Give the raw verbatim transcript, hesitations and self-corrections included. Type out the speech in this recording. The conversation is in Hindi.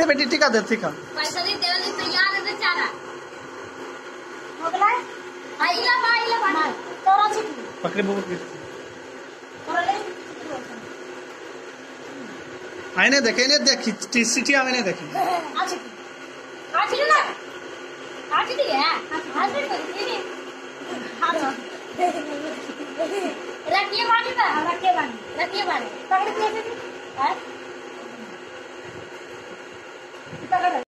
दे बेटी टिका दे टिका पैसा दे देवली तैयार है बेचारा हो गला आइला बा आइला बा तोरा छिटी पकड़े बहुत तोरा ले आईने देखे ने देखी सिटी आवे ने देखी आ छिटी आ छिटी ना आ छिटी है आ छिटी नहीं हां रखिए बानी बा रखिए बानी रखिए बानी पकड़ के है